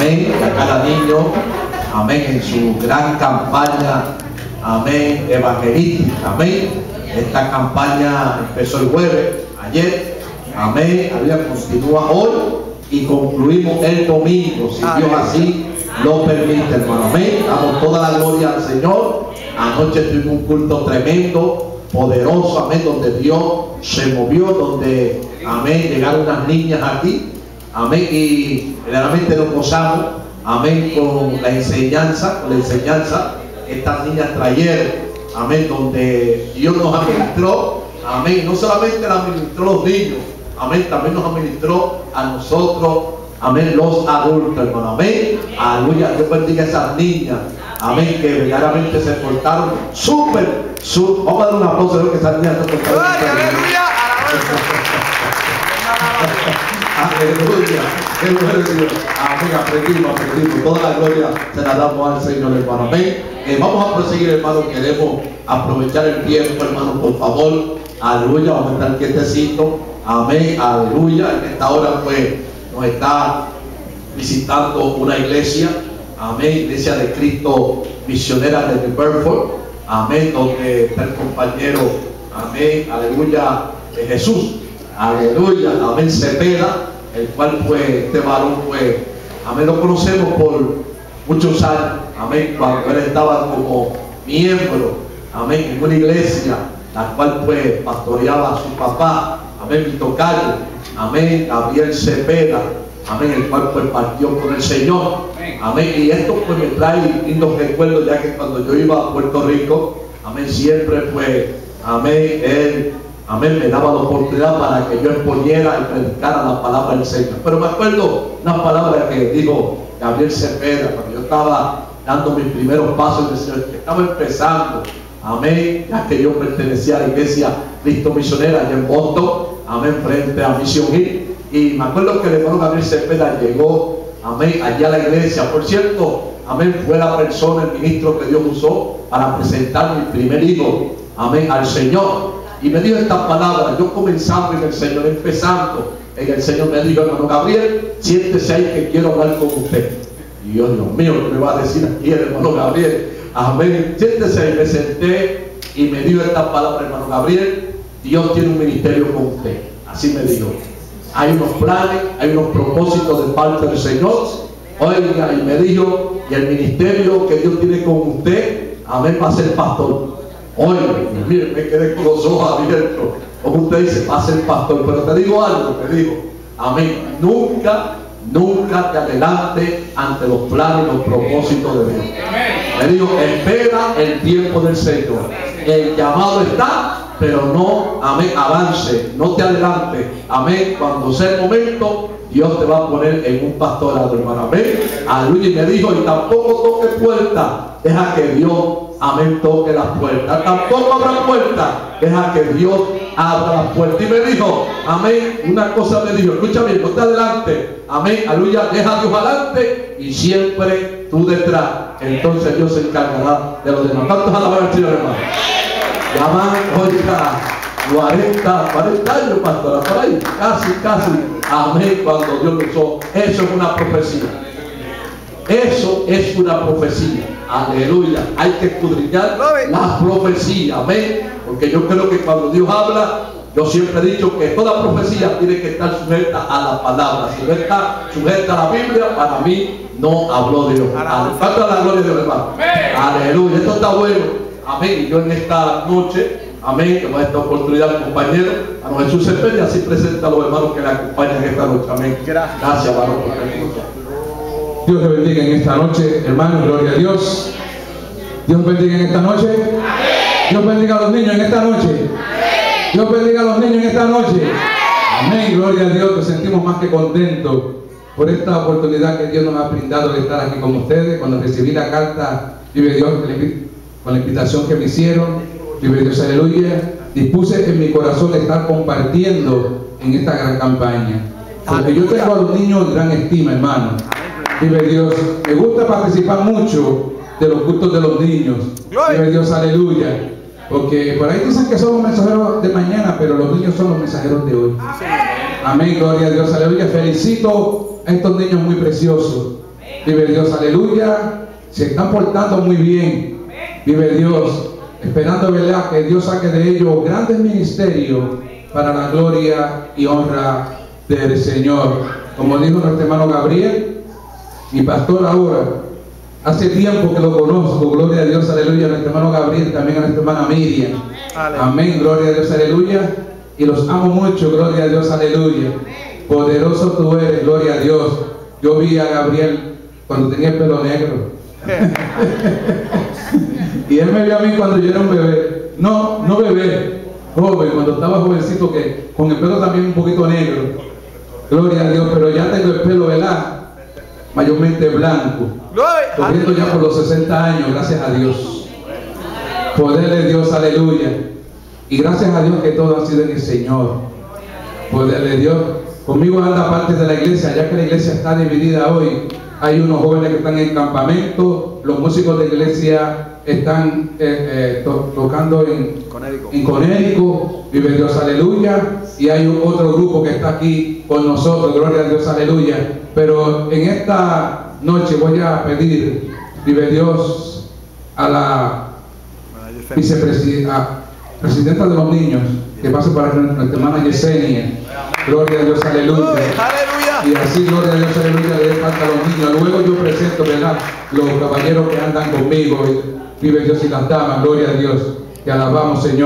amén, y a cada niño, amén, en su gran campaña, amén, evangelística, amén. Esta campaña empezó el jueves, ayer, amén, aleluya, continúa hoy y concluimos el domingo, si Dios así lo permite, hermano, amén. Damos toda la gloria al Señor. Anoche tuvimos un culto tremendo, poderoso, amén, donde Dios se movió, donde, amén, llegaron unas niñas aquí, amén, y realmente nos gozamos, amén, con la enseñanza, que estas niñas trajeron, amén, donde Dios nos administró, amén, no solamente la administró a los niños, amén, también nos administró a nosotros, amén, los adultos, hermano, amén, aleluya. Dios bendiga a esas niñas, amén, que verdaderamente se portaron súper. Vamos a dar un aplauso a Dios, que esas niñas se portaron. ¡Aleluya! Aleluya, qué bueno Dios. Amén, aprendimos. Toda la gloria se la damos al Señor, hermano. Amén. Vamos a proseguir, hermano. Queremos aprovechar el tiempo, hermano, por favor. Aleluya, vamos a estar quietecitos. Amén, aleluya. En esta hora, pues, nos está visitando una iglesia. Amén, Iglesia de Cristo Misionera de New Bedford. Amén, donde está el compañero, amén, aleluya, de Jesús. Aleluya, amén, Cepeda, el cual pues este varón pues, amén, lo conocemos por muchos años, amén, cuando él estaba como miembro, amén, en una iglesia, la cual pues pastoreaba a su papá, amén, mi tocayo, amén, Gabriel Cepeda, amén, el cual pues partió con el Señor, amén, y esto pues me trae lindos recuerdos, ya que cuando yo iba a Puerto Rico, amén, siempre pues, amén, él, amén, me daba la oportunidad para que yo exponiera y predicara la palabra del Señor. Pero me acuerdo una palabra que dijo Gabriel Cepeda cuando yo estaba dando mis primeros pasos en el Señor, que estaba empezando, amén, ya que yo pertenecía a la iglesia Cristo Misionera allá en Boston, amén, frente a Mission Hill. Y me acuerdo que el hermano Gabriel Cepeda llegó, amén, allá a la iglesia. Por cierto, amén, fue la persona, el ministro que Dios usó para presentar mi primer hijo, amén, al Señor. Y me dijo estas palabras, yo comenzando en el Señor, empezando en el Señor, me dijo, hermano Gabriel, siéntese ahí que quiero hablar con usted. Y yo, Dios mío, ¿qué me va a decir aquí el hermano Gabriel? Amén, siéntese ahí. Me senté y me dijo estas palabras, hermano Gabriel, Dios tiene un ministerio con usted. Así me dijo. Hay unos planes, hay unos propósitos de parte del Señor. Oiga, y me dijo, y el ministerio que Dios tiene con usted, amén, va a ser pastor. Oye, mire, me quedé con los ojos abiertos. Como usted dice, va a ser pastor. Pero te digo algo, te digo, amén, nunca te adelante ante los planes y los propósitos de Dios. Me dijo, espera el tiempo del Señor. El llamado está, pero no, amén, avance, no te adelante, amén. Cuando sea el momento, Dios te va a poner en un pastorado, hermano, amén. Aleluya. Y me dijo, y tampoco toque puerta, deja que Dios, amén, toque las puertas. Tampoco abra puertas, deja que Dios abra las puertas. Y me dijo, amén, una cosa me dijo, escúchame, no te adelante, amén, aleluya, deja a Dios adelante y siempre tú detrás. Entonces Dios se encargará de los demás. ¿Cuántos alaban al Señor, hermano? Ya van, oiga, 40 años, pastora, por ahí, casi, amén, cuando Dios lo usó. Eso es una profecía. Eso es una profecía. Aleluya. Hay que escudriñar las profecías. Amén. Porque yo creo que cuando Dios habla, yo siempre he dicho que toda profecía tiene que estar sujeta a la palabra. Si no está sujeta a la Biblia, para mí no habló Dios. Falta la gloria de Dios, hermano. Aleluya. Esto está bueno. Amén. Y yo en esta noche, amén, que va a esta oportunidad, compañero, a don Jesús Cepeda, así presenta a los hermanos que le acompañan esta noche. Amén. Gracias, varón, por la escucha. Dios te bendiga en esta noche, hermano, gloria a Dios. Dios bendiga en esta noche. Dios bendiga a los niños en esta noche. Dios bendiga a los niños en esta noche. Amén, gloria a Dios. Nos sentimos más que contentos por esta oportunidad que Dios nos ha brindado de estar aquí con ustedes. Cuando recibí la carta, vive Dios, con la invitación que me hicieron, vive Dios, aleluya, dispuse en mi corazón estar compartiendo en esta gran campaña. Porque yo tengo a los niños en gran estima, hermano. Vive Dios, me gusta participar mucho de los cultos de los niños. Vive Dios, aleluya. Porque por ahí dicen que son los mensajeros de mañana, pero los niños son los mensajeros de hoy. Amén, gloria a Dios, aleluya. Felicito a estos niños muy preciosos. Vive Dios, aleluya. Se están portando muy bien. Vive Dios. Esperando, ¿verdad?, que Dios saque de ellos grandes ministerios para la gloria y honra del Señor. Como dijo nuestro hermano Gabriel, mi pastor ahora, hace tiempo que lo conozco, gloria a Dios, aleluya, a nuestro hermano Gabriel, también a nuestra hermana Miriam. Amén, gloria a Dios, aleluya. Y los amo mucho, gloria a Dios, aleluya. Poderoso tú eres, gloria a Dios. Yo vi a Gabriel cuando tenía el pelo negro. Y él me vio a mí cuando yo era un bebé. No bebé, joven, cuando estaba jovencito, que con el pelo también un poquito negro. Gloria a Dios, pero ya tengo el pelo, ¿verdad?, mayormente blanco. Corriendo ya por los 60 años, gracias a Dios. Poder de Dios, aleluya. Y gracias a Dios que todo ha sido en el Señor. Poder de Dios. Conmigo anda parte de la iglesia, ya que la iglesia está dividida hoy. Hay unos jóvenes que están en campamento, los músicos de la iglesia están tocando en Conérico, vive Dios, aleluya. Y hay otro grupo que está aquí con nosotros, gloria a Dios, aleluya. Pero en esta noche voy a pedir, vive Dios, a la presidenta de los niños, que pase para nuestra hermana Yesenia. Gloria a Dios, aleluya. Y así, gloria a Dios, aleluya, le dé falta a los niños. Luego yo presento, ¿verdad?, los caballeros que andan conmigo. Vive Dios y las damas, gloria a Dios. Te alabamos, Señor.